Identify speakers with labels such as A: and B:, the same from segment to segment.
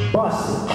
A: Bust it.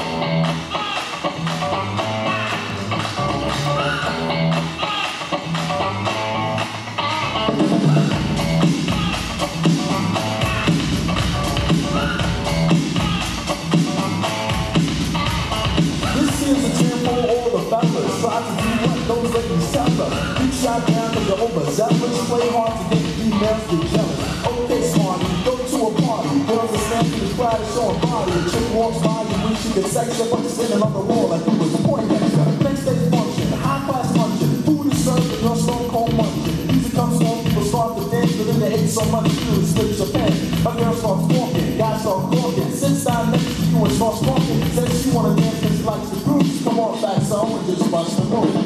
A: Shot down because you're overzealous. Play hard to get females to get jealous. Okay, smarty, go to a party. Girls are standing in the crowd and showing body. A chick walks by you, wish you could sex her, but you're standing on the wall like you was pointing at her. Next day function, high class luncheon. Food is served and you're stone cold munching. Music comes home, people start to dance, but then they ate so much food, it slips your pen. My girl starts walking, guys start talking. Sits down next to you and starts talking. Says she wanna dance and she likes the grooves. Come on back, so and just bust the move.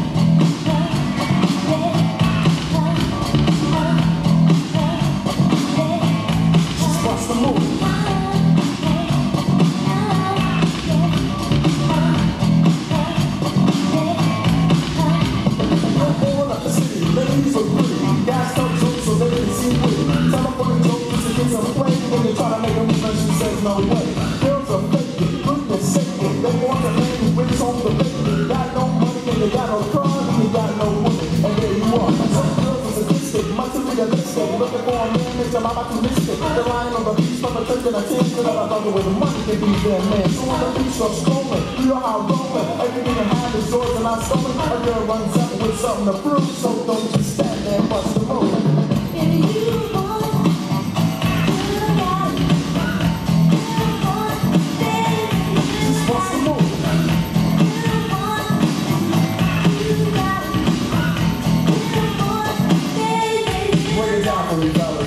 A: No way. Girls are faking, goodness sake. They want a man who brings home the bacon. They got no money and they got no car and they got no woman. And there you are. Some girls are sadistic, much too realistic. Looking for a man that's a mama too mystic. They're lying on the beach from a church and a tent. So that I love the way the money can be there, man. So on the beach, I'm strolling. You know how I'm rolling. Everything I have is yours and I'm stolen. A girl runs up with something to prove. So don't just stand there and bust the move. Bring it down for me, fellas.